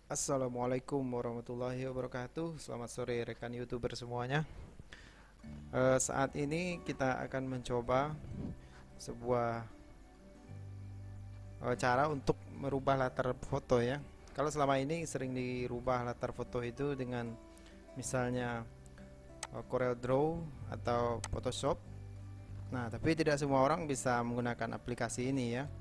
Assalamualaikum warahmatullahi wabarakatuh. Selamat sore rekan YouTuber semuanya. Saat ini kita akan mencoba sebuah cara untuk merubah latar foto ya. Kalau selama ini sering dirubah latar foto itu dengan misalnya Corel Draw atau Photoshop. Nah, tapi tidak semua orang bisa menggunakan aplikasi ini ya.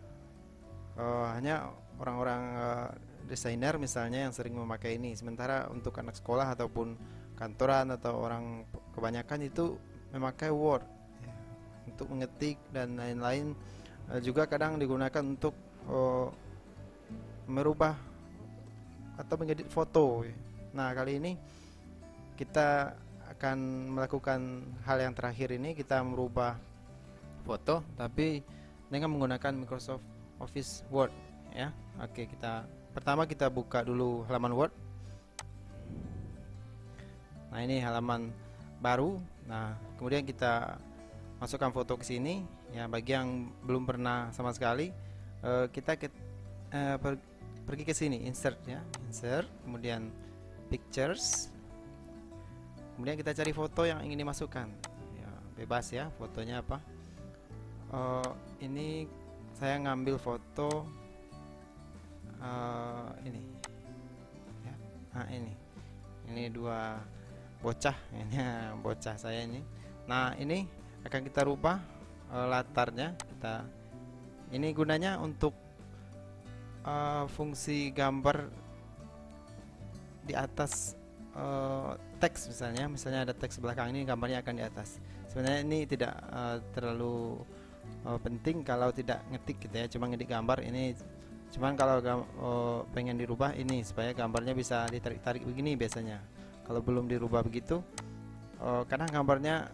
Hanya orang-orang desainer misalnya yang sering memakai ini. Sementara untuk anak sekolah ataupun kantoran atau orang kebanyakan itu memakai Word ya, untuk mengetik dan lain-lain. Juga kadang digunakan untuk merubah atau mengedit foto ya. Nah, kali ini kita akan melakukan hal yang terakhir ini, kita merubah foto tapi dengan menggunakan Microsoft Office Word ya. Oke, pertama kita buka dulu halaman Word. Nah, ini halaman baru. Nah, kemudian kita masukkan foto ke sini ya. Bagi yang belum pernah sama sekali, kita pergi ke sini, insert ya, insert, kemudian pictures. Kemudian kita cari foto yang ingin dimasukkan ya, bebas ya, fotonya apa. Ini saya ngambil foto ini ya. Nah, ini dua bocah, ini bocah saya ini. Nah, ini akan kita rubah latarnya. Ini gunanya untuk fungsi gambar di atas teks, misalnya ada teks belakang, ini gambarnya akan di atas. Sebenarnya ini tidak terlalu penting kalau tidak ngetik gitu ya, cuma ngetik gambar ini. Cuman kalau pengen dirubah ini supaya gambarnya bisa ditarik-tarik begini biasanya. Kalau belum dirubah begitu, karena gambarnya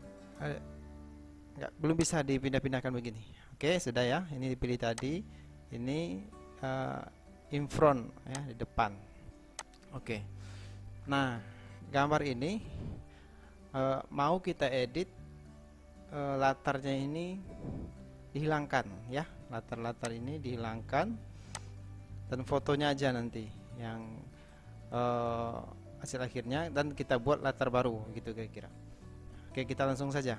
belum bisa dipindah-pindahkan begini. Oke, sudah ya. Ini dipilih tadi. Ini in front ya, di depan. Oke. Nah, gambar ini mau kita edit, latarnya ini dihilangkan ya. Latar-latar ini dihilangkan dan fotonya aja nanti yang hasil akhirnya, dan kita buat latar baru gitu kira-kira. Oke, kita langsung saja.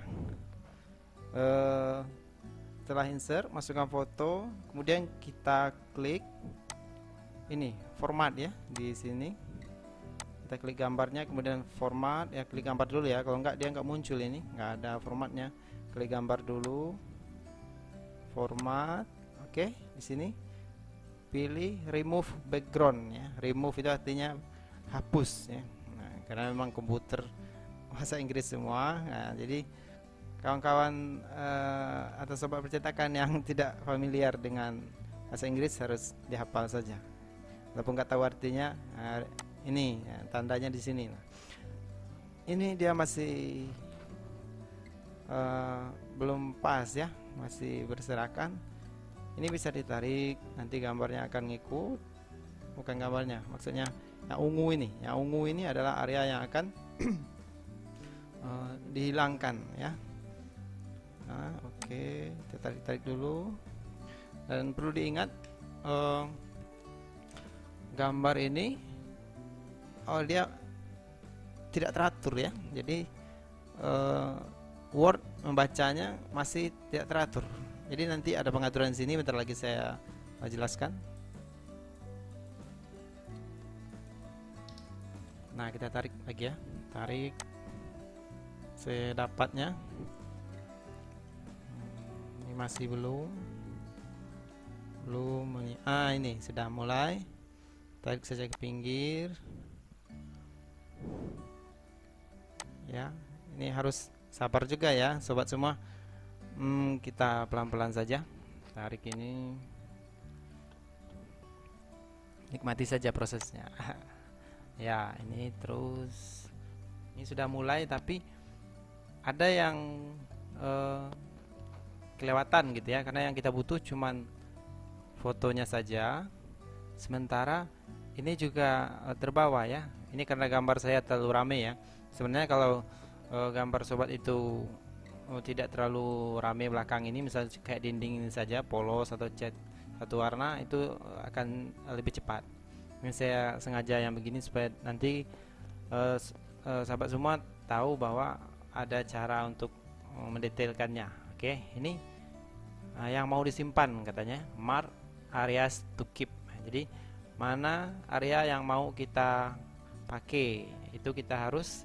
Setelah insert, masukkan foto, kemudian kita klik ini format ya. Di sini kita klik gambarnya, kemudian format ya, klik gambar dulu ya, kalau enggak dia enggak muncul, ini enggak ada formatnya. Klik gambar dulu, format. Oke, di sini pilih remove background ya. Remove itu artinya hapus ya. Nah, karena memang komputer bahasa Inggris semua. Nah, jadi kawan-kawan atau sobat percetakan yang tidak familiar dengan bahasa Inggris harus dihafal saja. Walaupun nggak tahu artinya, ini ya, tandanya di sini. Nah, ini dia masih belum pas ya, masih berserakan. Ini bisa ditarik, nanti gambarnya akan ngikut. Bukan gambarnya, maksudnya yang ungu ini. Yang ungu ini adalah area yang akan dihilangkan ya. Nah, oke, kita tarik dulu. Dan perlu diingat, gambar ini dia tidak teratur ya. Jadi Word membacanya masih tidak teratur. Jadi nanti ada pengaturan di sini, bentar lagi saya jelaskan. Nah, kita tarik lagi ya. Tarik sedapatnya. Ini masih belum ini sudah mulai. Tarik saja ke pinggir ya. Ini harus sabar juga ya sobat semua. Kita pelan-pelan saja tarik ini, nikmati saja prosesnya. Ya, ini terus, ini sudah mulai, tapi ada yang kelewatan gitu ya, karena yang kita butuh cuman fotonya saja, sementara ini juga terbawa ya. Ini karena gambar saya terlalu rame ya. Sebenarnya kalau gambar sobat itu tidak terlalu rame belakang ini, misalnya kayak dinding ini saja polos atau cat satu warna, itu akan lebih cepat. Ini saya sengaja yang begini supaya nanti sahabat semua tahu bahwa ada cara untuk mendetailkannya. Oke, ini yang mau disimpan katanya mark areas to keep. Jadi mana area yang mau kita pakai, itu kita harus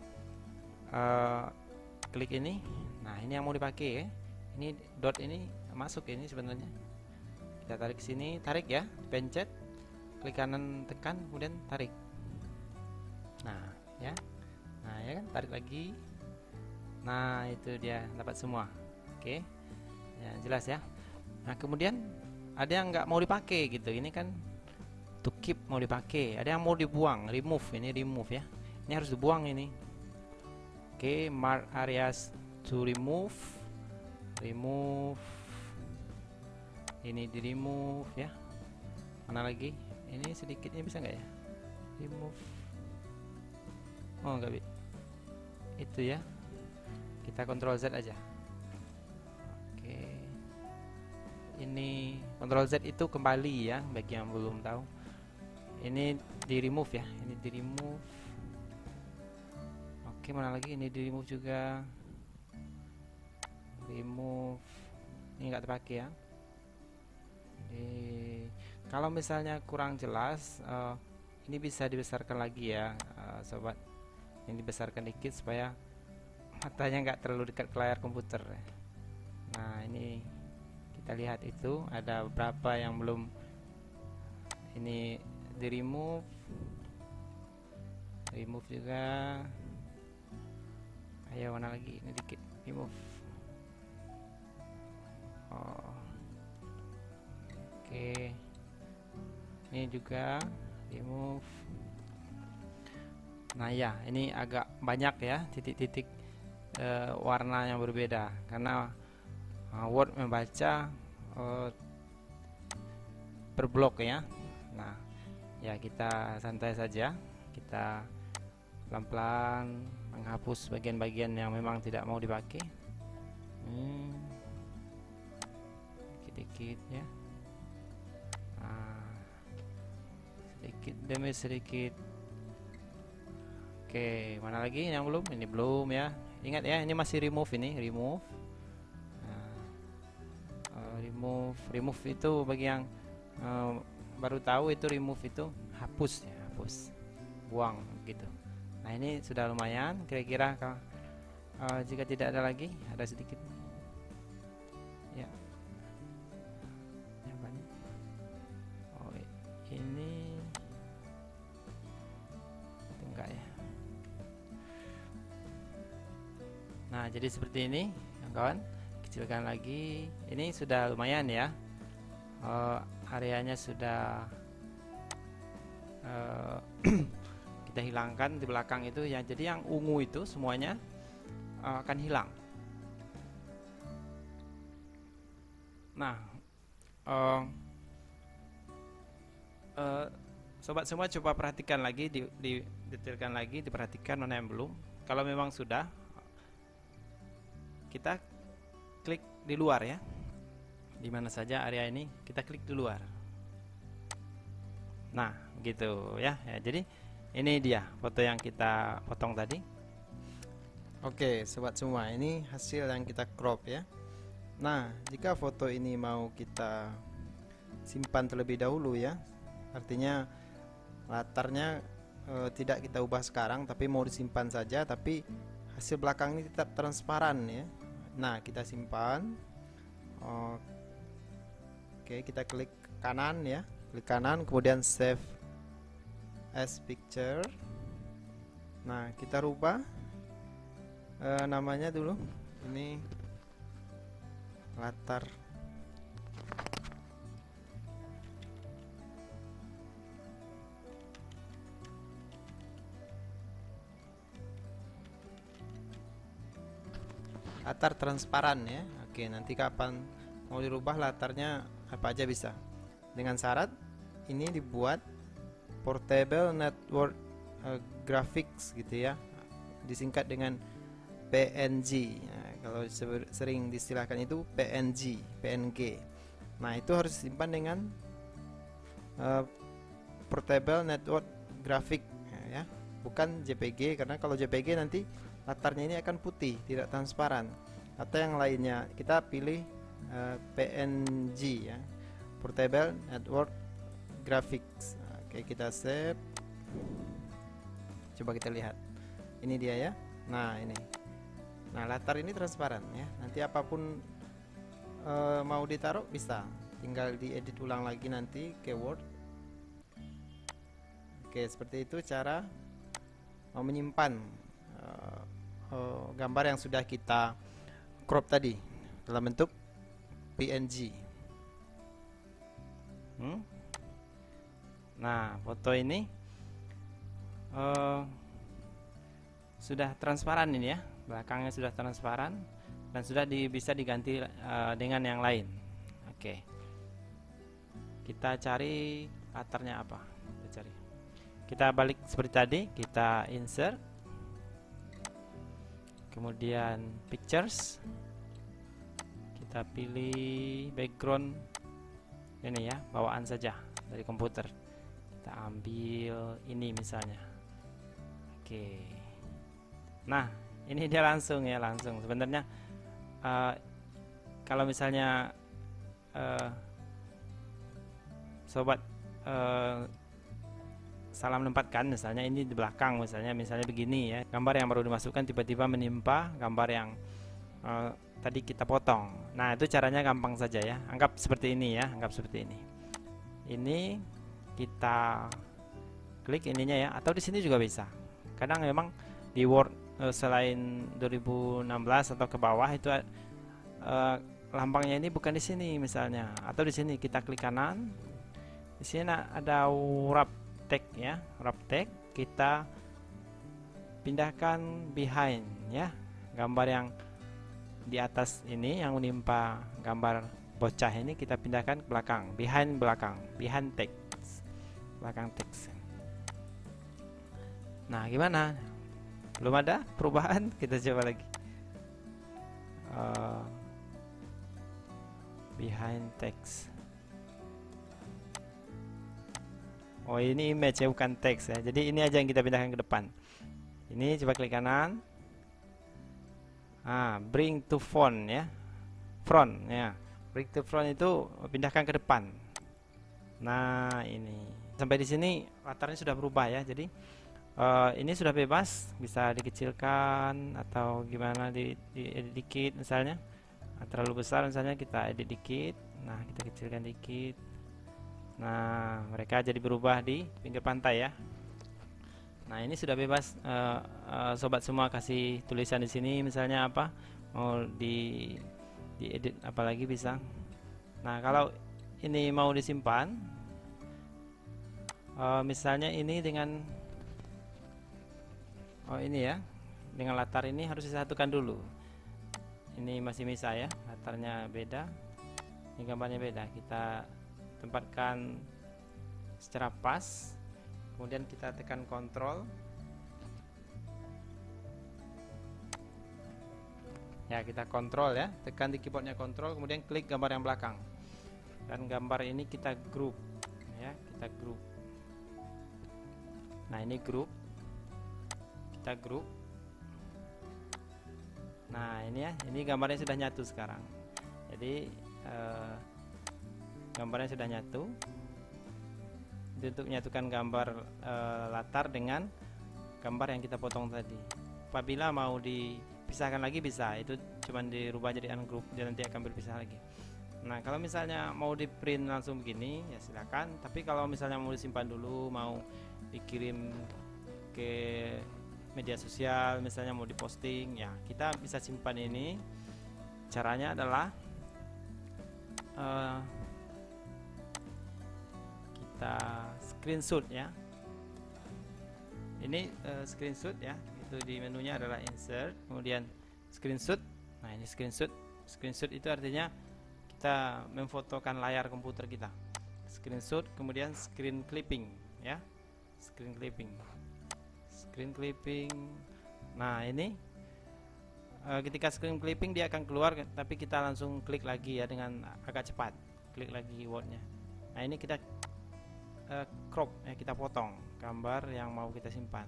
klik ini. Nah, ini yang mau dipakai ya. Ini dot ini masuk ini sebenarnya. Kita tarik ke sini, tarik ya, pencet, klik kanan tekan, kemudian tarik. Nah, ya. Nah, ya kan, tarik lagi. Nah, itu dia dapat semua. Oke. Ya, jelas ya. Nah, kemudian ada yang nggak mau dipakai gitu. Ini kan to keep mau dipakai. Ada yang mau dibuang, remove. Ini remove ya. Ini harus dibuang ini. Oke, mark areas to remove. Remove. Ini di remove ya. Mana lagi? Ini sedikitnya bisa nggak ya? Remove. Oh, nggak bisa. Itu ya. Kita Ctrl Z aja. Oke. Ini Ctrl Z itu kembali ya, bagi yang belum tahu. Ini di remove ya. Ini di remove. Oke, mana lagi? Ini di remove juga. Remove. Ini nggak terpakai ya. Kalau misalnya kurang jelas, ini bisa dibesarkan lagi ya, sobat. Ini dibesarkan dikit supaya matanya nggak terlalu dekat ke layar komputer. Nah, ini kita lihat itu ada beberapa yang belum ini di remove. Remove juga. Ayo, mana lagi? Ini dikit remove. Oh. Oke, ini juga remove. Nah ya, ini agak banyak ya titik-titik warna yang berbeda karena Word membaca per blok ya. Nah ya, kita santai saja, kita pelan-pelan menghapus bagian-bagian yang memang tidak mau dipakai. Dikit-dikit ya. Sedikit demi sedikit. Oke, mana lagi yang belum? Ini belum ya. Ingat ya, ini masih remove ini, remove. Remove itu bagi yang baru tahu, itu remove itu hapus ya, hapus, buang gitu. Nah, ini sudah lumayan. Kira-kira jika tidak ada lagi, ada sedikit ya. Ini enggak ya. Nah, jadi seperti ini kawan, kecilkan lagi. Ini sudah lumayan ya, areanya sudah kita hilangkan di belakang itu ya. Jadi yang ungu itu semuanya akan hilang. Nah, sobat semua coba perhatikan lagi, detailkan lagi, diperhatikan mana yang belum. Kalau memang sudah, kita klik di luar ya, di mana saja area ini kita klik di luar. Nah gitu ya, jadi ini dia foto yang kita potong tadi. Oke sobat semua, ini hasil yang kita crop ya. Nah, jika foto ini mau kita simpan terlebih dahulu ya, artinya latarnya tidak kita ubah sekarang, tapi mau disimpan saja, tapi hasil belakang ini tetap transparan ya. Nah, kita simpan. Oke, kita klik kanan ya, klik kanan, kemudian save as picture. Nah, kita rubah namanya dulu. Ini latar. Latar transparan ya. Oke, nanti kapan mau dirubah latarnya apa aja bisa. Dengan syarat ini dibuat portable network graphics gitu ya. Disingkat dengan PNG. Nah, kalau sering distilahkan itu PNG, PNG. Nah, itu harus disimpan dengan portable network graphic ya, bukan JPG, karena kalau JPG nanti latarnya ini akan putih, tidak transparan. Atau yang lainnya, kita pilih PNG ya, portable network graphics. Oke, kita save. Coba kita lihat, ini dia ya. Nah ini, nah latar ini transparan ya, nanti apapun mau ditaruh bisa, tinggal diedit ulang lagi nanti ke Word. Oke, seperti itu cara menyimpan gambar yang sudah kita crop tadi dalam bentuk PNG. Nah, foto ini sudah transparan ini ya, belakangnya sudah transparan dan sudah bisa diganti dengan yang lain. Oke, kita cari latarnya apa, kita balik seperti tadi, kita insert, kemudian pictures, kita pilih background ini ya, bawaan saja dari komputer. Kita ambil ini misalnya. Oke, nah ini dia langsung ya, langsung. Sebenarnya kalau misalnya sobat salah menempatkan, misalnya ini di belakang, misalnya begini ya, gambar yang baru dimasukkan tiba-tiba menimpa gambar yang tadi kita potong. Nah, itu caranya gampang saja ya, anggap seperti ini ya, anggap seperti ini. Ini kita klik ininya ya, atau di sini juga bisa. Kadang memang di Word selain 2016 atau ke bawah itu lambangnya ini bukan di sini misalnya, atau di sini kita klik kanan, di sini ada wrap text ya, wrap text, kita pindahkan behind ya, gambar yang di atas ini yang menimpa gambar bocah ini kita pindahkan ke belakang, behind text, belakang teks. Nah, gimana? Belum ada perubahan? Kita coba lagi. Behind text. Oh, ini image ya, bukan teks ya. Jadi ini aja yang kita pindahkan ke depan. Ini coba klik kanan. Bring to front ya. Front ya. Bring to front itu pindahkan ke depan. Nah, ini. Sampai di sini latarnya sudah berubah ya. Jadi ini sudah bebas, bisa dikecilkan atau gimana, di edit dikit misalnya. Terlalu besar misalnya kita edit dikit. Nah, kita kecilkan dikit. Nah, mereka jadi berubah di pinggir pantai ya. Nah, ini sudah bebas, sobat semua kasih tulisan di sini misalnya apa, mau diedit apalagi bisa. Nah, kalau ini mau disimpan, misalnya ini dengan ini ya, dengan latar ini harus disatukan dulu. Ini masih bisa ya, latarnya beda, ini gambarnya beda. Kita tempatkan secara pas, kemudian kita tekan kontrol ya, kita kontrol ya, tekan di keyboardnya kontrol, kemudian klik gambar yang belakang, dan gambar ini kita group ya, kita group. Nah, ini group, kita group. Nah, ini ya, ini gambarnya sudah nyatu sekarang. Jadi gambarnya sudah nyatu. Itu untuk menyatukan gambar latar dengan gambar yang kita potong tadi. Apabila mau dipisahkan lagi bisa, itu cuman dirubah jadi ungroup, dan nanti akan berpisah lagi. Nah, kalau misalnya mau di print langsung begini ya silakan, tapi kalau misalnya mau disimpan dulu, mau dikirim ke media sosial, misalnya mau diposting ya, kita bisa simpan ini. Caranya adalah kita screenshot ya. Ini screenshot ya, itu di menunya adalah insert, kemudian screenshot. Nah, ini screenshot. Screenshot itu artinya kita memfotokan layar komputer kita. Screenshot, kemudian screen clipping ya, screen clipping. Nah, ini ketika screen clipping dia akan keluar, tapi kita langsung klik lagi ya dengan agak cepat, klik lagi wordnya. Nah, ini kita crop ya, kita potong gambar yang mau kita simpan.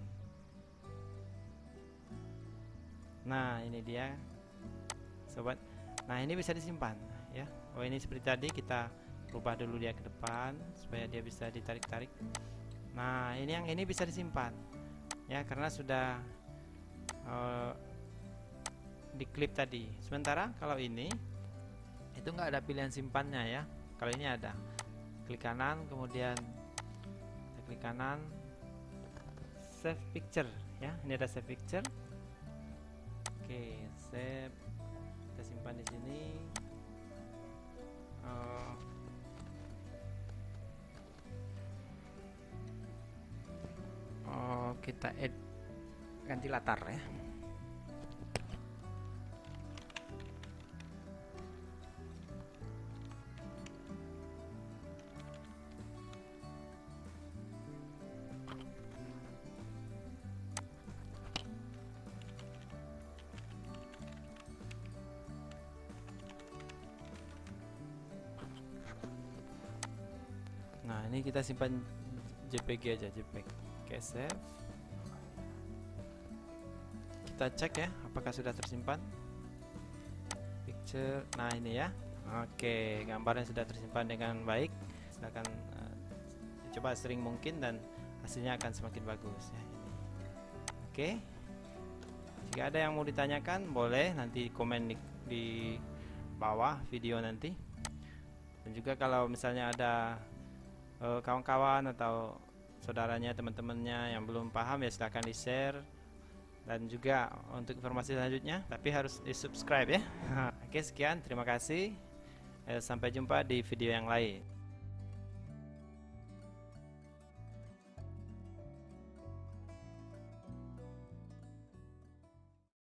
Nah ini dia sobat. Nah ini bisa disimpan ya. Oh ini seperti tadi, kita rubah dulu dia ke depan supaya dia bisa ditarik-tarik. Nah ini yang ini bisa disimpan ya, karena sudah diklip tadi. Sementara kalau ini itu nggak ada pilihan simpannya ya. Kalau ini ada, klik kanan, kemudian kita klik kanan, save picture ya. Ini ada save picture. Oke, save, kita simpan di sini. Kita add, ganti latar ya. Nah ini kita simpan JPG aja, JPEG. Oke, save. Kita cek ya apakah sudah tersimpan picture. Nah ini ya, oke, gambarnya sudah tersimpan dengan baik. Silahkan coba sering mungkin dan hasilnya akan semakin bagus ya. Oke, jika ada yang mau ditanyakan boleh nanti komen di bawah video nanti. Dan juga kalau misalnya ada kawan-kawan atau saudaranya, teman-temannya yang belum paham ya silahkan di share. Dan juga untuk informasi selanjutnya tapi harus di subscribe ya. Oke, sekian, terima kasih, sampai jumpa di video yang lain.